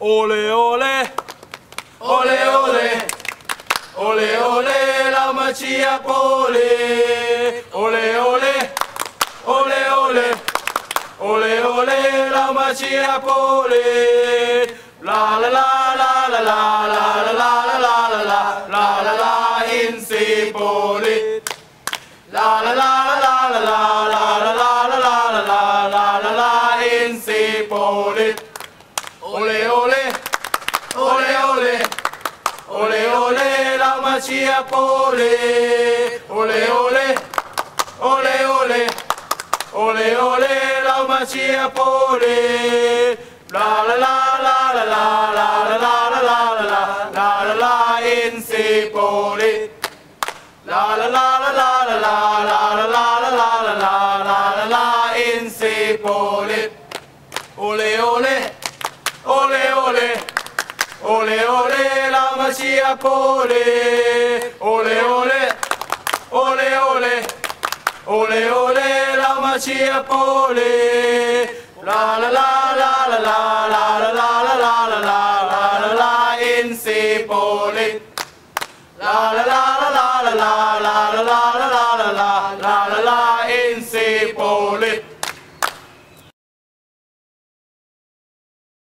Ole ole, ole ole, ole ole la magia pole. Ole ole, ole ole, ole ole la magia pole. La la la la la la la la la la la la la la la in si pole. La la la la la la la la la la la la la la la in si pole. Ole ole, ole ole, ole ole la magia pole. Ole ole, ole ole, ole ole la magia pole. La la la la la la la la la la la la la la in si pole. La la la la la la la la la la la la la la la in si pole. Ole ole. Ole ole, ole ole la magia pole. Ole ole, ole ole, ole ole la magia pole. La la la la la la la la la la la la la la la in si pole. La la la la la la la